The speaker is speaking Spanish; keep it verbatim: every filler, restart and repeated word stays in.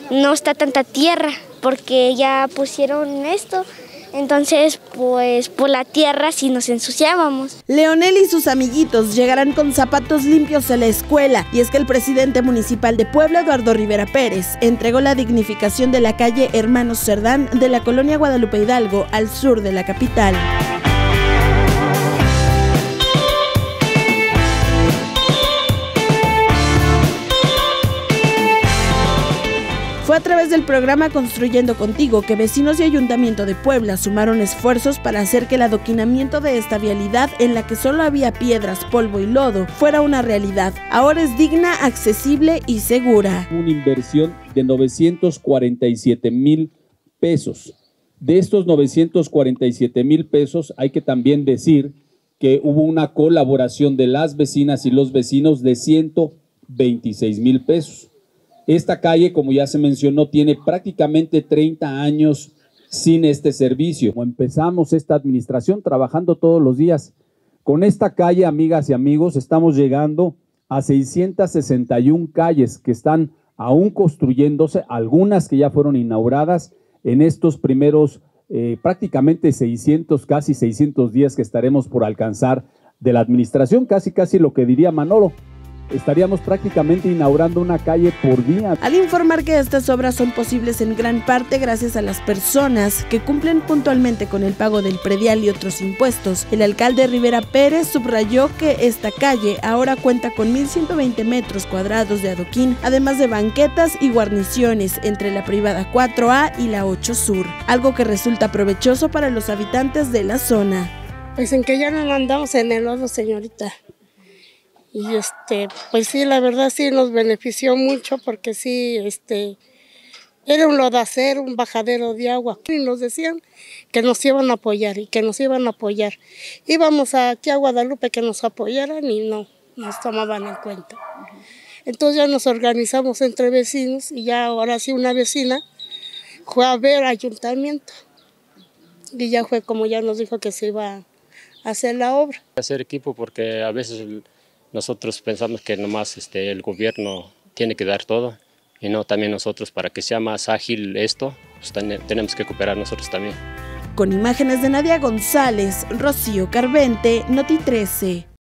no está tanta tierra porque ya pusieron esto. Entonces, pues por la tierra sí nos ensuciábamos. Leonel y sus amiguitos llegarán con zapatos limpios a la escuela. Y es que el presidente municipal de Puebla, Eduardo Rivera Pérez, entregó la dignificación de la calle Hermanos Cerdán de la colonia Guadalupe Hidalgo al sur de la capital. Fue a través del programa Construyendo Contigo que vecinos y Ayuntamiento de Puebla sumaron esfuerzos para hacer que el adoquinamiento de esta vialidad, en la que solo había piedras, polvo y lodo, fuera una realidad. Ahora es digna, accesible y segura. Una inversión de novecientos cuarenta y siete mil pesos. De estos novecientos cuarenta y siete mil pesos hay que también decir que hubo una colaboración de las vecinas y los vecinos de ciento veintiséis mil pesos. Esta calle, como ya se mencionó, tiene prácticamente treinta años sin este servicio. Empezamos esta administración trabajando todos los días. Con esta calle, amigas y amigos, estamos llegando a seiscientas sesenta y una calles que están aún construyéndose, algunas que ya fueron inauguradas en estos primeros eh, prácticamente seiscientos, casi seiscientos días que estaremos por alcanzar de la administración, casi casi lo que diría Manolo. Estaríamos prácticamente inaugurando una calle por día. Al informar que estas obras son posibles en gran parte gracias a las personas que cumplen puntualmente con el pago del predial y otros impuestos, el alcalde Rivera Pérez subrayó que esta calle ahora cuenta con mil ciento veinte metros cuadrados de adoquín, además de banquetas y guarniciones entre la privada cuatro A y la ocho Sur, algo que resulta provechoso para los habitantes de la zona. Pues en que ya no andamos en el lodo, señorita. Y este, pues sí, la verdad sí nos benefició mucho porque sí, este, era un lodacero, un bajadero de agua. Y nos decían que nos iban a apoyar y que nos iban a apoyar. Íbamos aquí a Guadalupe que nos apoyaran y no nos tomaban en cuenta. Entonces ya nos organizamos entre vecinos y ya ahora sí una vecina fue a ver ayuntamiento. Y ya fue como ya nos dijo que se iba a hacer la obra. Hacer equipo porque a veces nosotros pensamos que nomás este, el gobierno tiene que dar todo y no también nosotros, para que sea más ágil esto, pues tenemos que cooperar nosotros también. Con imágenes de Nadia González, Rocío Carvente, Noti trece.